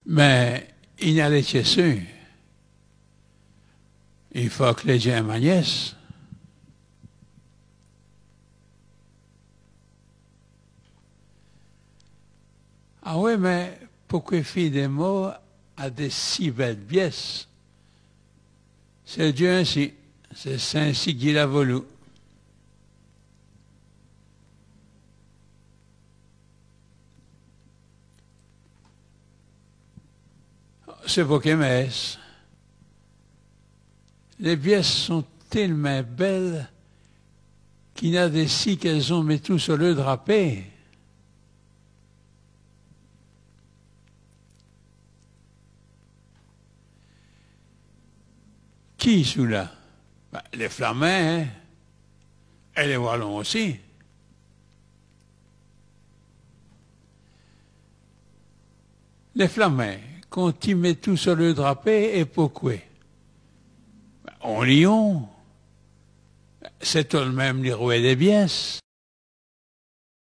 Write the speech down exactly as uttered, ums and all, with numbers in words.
Mais il n'y a les sûr. Il faut que les gens m'agnès. Ah oui, mais pourquoi faire des mots à des si belles pièces? C'est Dieu ainsi. C'est ainsi qu'il a voulu. C'est pour que mes. Les pièces sont tellement belles qu'il y a des si qu'elles ont mis tout sur le drapé. Qui sous là? Ben, les Flamands, hein? Et les Wallons aussi. Les Flamands, quand ils mettent tout sur le drapé, et pourquoi? Ben, en Lyon, c'est tout de même les roues des pièces.